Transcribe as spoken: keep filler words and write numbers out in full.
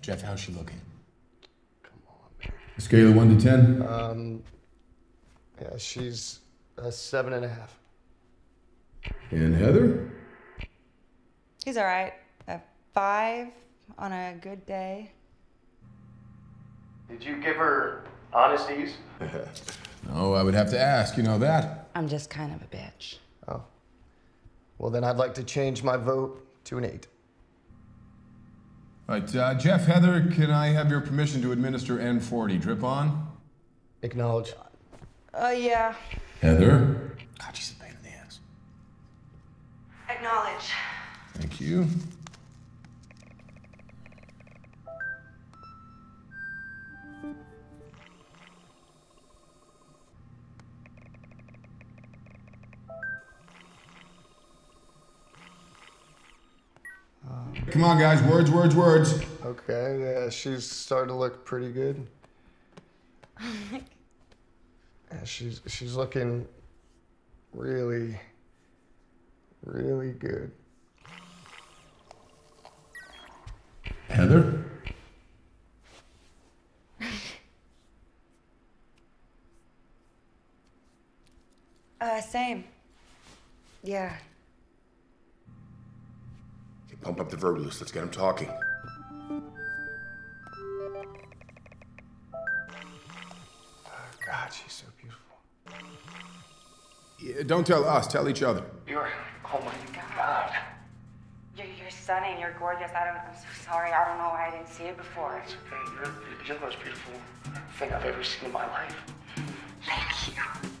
Jeff, how's she looking? Come on, man. Scale of one to ten? Um, yeah, she's a seven and a half. And Heather? He's all right. A five on a good day. Did you give her honesties? Oh, I would have to ask, you know that. I'm just kind of a bitch. Oh. Well, then I'd like to change my vote to an eight. All right, uh, Jeff, Heather, can I have your permission to administer N forty? Drip on? Acknowledge. Uh, yeah. Heather? God, she's a pain in the ass. Acknowledge. Thank you. Come on, guys. Words, words, words. Okay, yeah, she's starting to look pretty good. Yeah, she's she's looking really, really good. Heather? Uh, same. Yeah. Okay, pump up the verbalist. Let's get him talking. Oh, God, she's so beautiful. Yeah, don't tell us. Tell each other. You're, oh my God. You're, you're stunning. You're gorgeous. I don't. I'm so sorry. I don't know why I didn't see it before. It's okay. You're, you're the most beautiful thing I've ever seen in my life. Thank you.